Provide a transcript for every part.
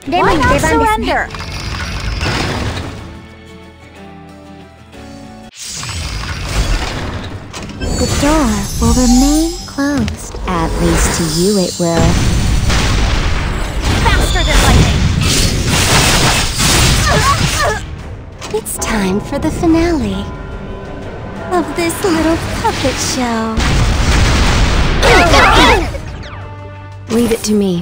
Why not surrender? The door will remain closed. At least to you it will. Faster than lightning! It's time for the finale of this little puppet show. Leave it to me.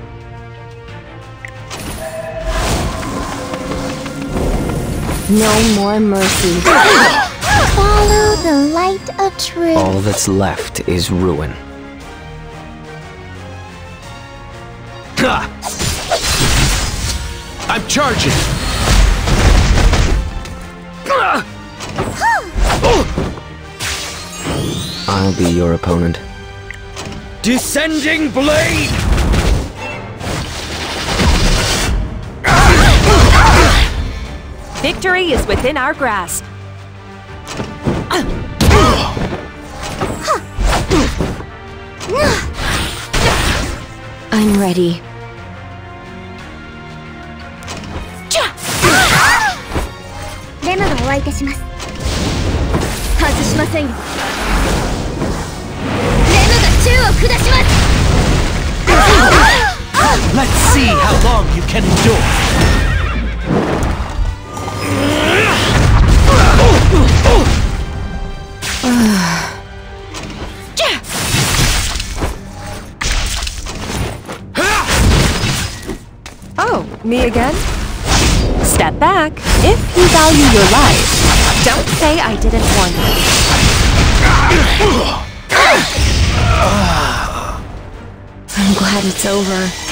No more mercy. Follow the light of truth. All that's left is ruin. I'm charging! I'll be your opponent. Descending blade! Victory is within our grasp. I'm ready. Let's see how long you can endure! Oh, me again? Step back. If you value your life, don't say I didn't warn you. I'm glad it's over.